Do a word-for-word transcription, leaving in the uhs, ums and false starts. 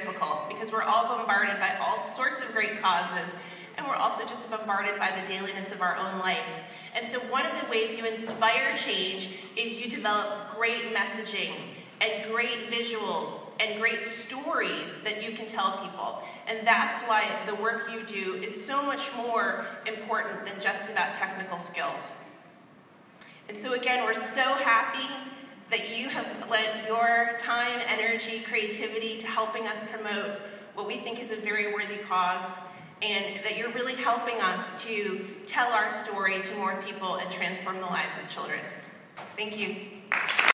difficult because we're all bombarded by all sorts of great causes, and we're also just bombarded by the dailiness of our own life. And so one of the ways you inspire change is you develop great messaging and great visuals and great stories that you can tell people. And that's why the work you do is so much more important than just about technical skills. And so again, we're so happy that you have lent your time, energy, creativity to helping us promote what we think is a very worthy cause, and that you're really helping us to tell our story to more people and transform the lives of children. Thank you.